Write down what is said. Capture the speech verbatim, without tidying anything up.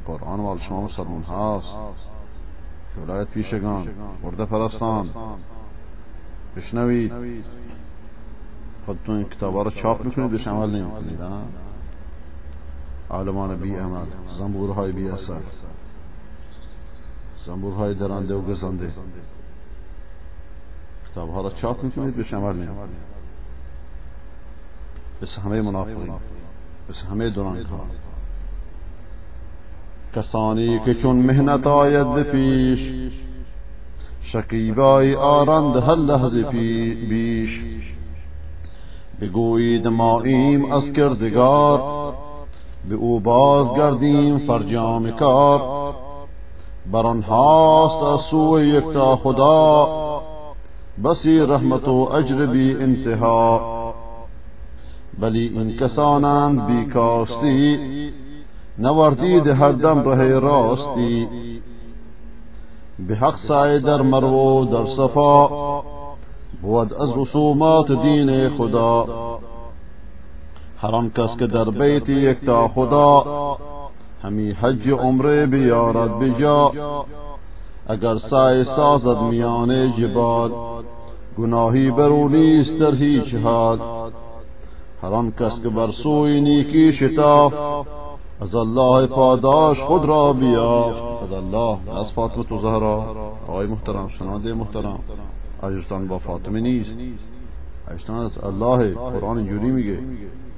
قرآن مال شما مسلمان هاست. ولایت پیشگان، برده پرستان، بشنوید. خودتون این کتابا رو چاپ میکنید، بهش عمل نمیکنید. عالمان بی عمل، زنبورهای بی اثر، زنبورهای درنده و گزنده. کتابها رو چاپ میکنید، بهش عمل نمیکنید. بس همه منافقین، بس همه دوران کار. کسانی که چون مهنت آید به پیش، شکیبایی آرند هر لحظه بیش. بگویید ما ایم از کردگار، به او بازگردیم فرجام کار. بر آنهاست از سوی یکتا خدا، بسی رحمت و اجر بی انتها. بلی این کسانند بی کاستی، نوردید هر دم ره راستی. به حق سعی در مرو در صفا، بود از رسومات دین خدا. هر آن کس که در بیت یکتا خدا، همی حج عمره بیارد بجا. اگر سعی سازد میان جبال، گناهی برو نیست در هیچ حال. هر آن کس که بر سوی نیکی شتافت، از الله پاداش خود را بیافت. از الله، از فاطمه زهرا. آقای محترم، شنونده محترم، اجرتان با فاطمه نیست، اجرتان از الله. قرآن اینجوری میگه.